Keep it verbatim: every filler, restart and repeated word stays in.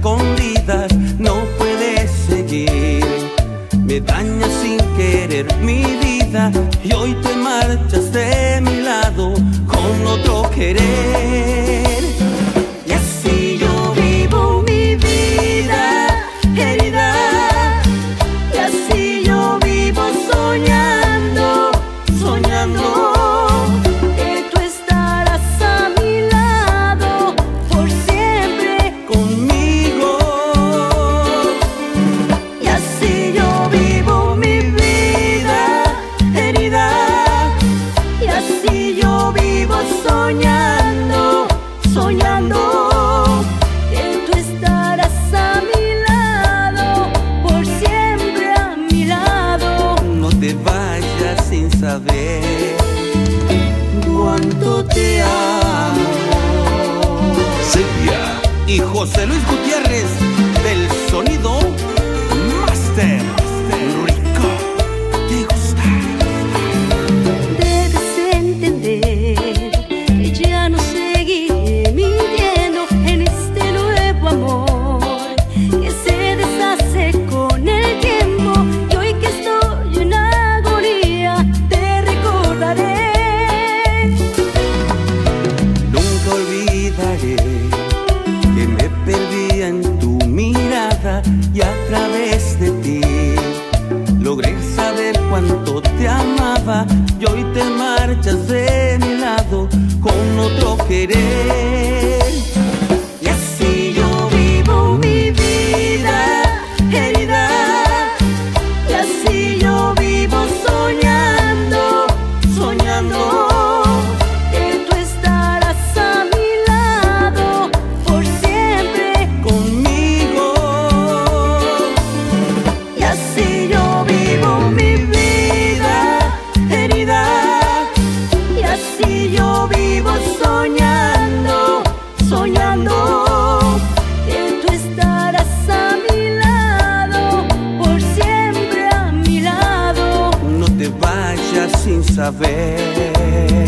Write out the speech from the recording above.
escondidas no puedes seguir. Me dañas sin querer mi vida y hoy te marchas de mi lado con otro querer. Y así yo vivo mi vida herida, y así yo vivo soñando, soñando que tú estarás a mi lado por siempre conmigo. Y así yo vivo mi vida herida, y así yo vivo soñando, soñando que tú estarás a mi lado por siempre a mi lado. No te vayas sin saber cuánto te amo. Silvia y José Luis Gutiérrez del Sonido Master. Rico, ¿te gusta? Debes entender que ya no seguiré mintiendo en este nuevo amor que se deshace con el tiempo. Y hoy que estoy en agonía te recordaré. Nunca olvidaré que me perdía en tu mirada y a través de ti logré saber cuánto te amaba y hoy te marchas de mi lado con otro querer. Y así yo vivo mi vida herida, y así yo vivo soñando, soñando que tú estarás a mi lado por siempre conmigo. Y así yo vivo mi vida herida, y así yo vivo soñando, soñando que tú estarás a mi lado por siempre a mi lado. No te vayas sin saber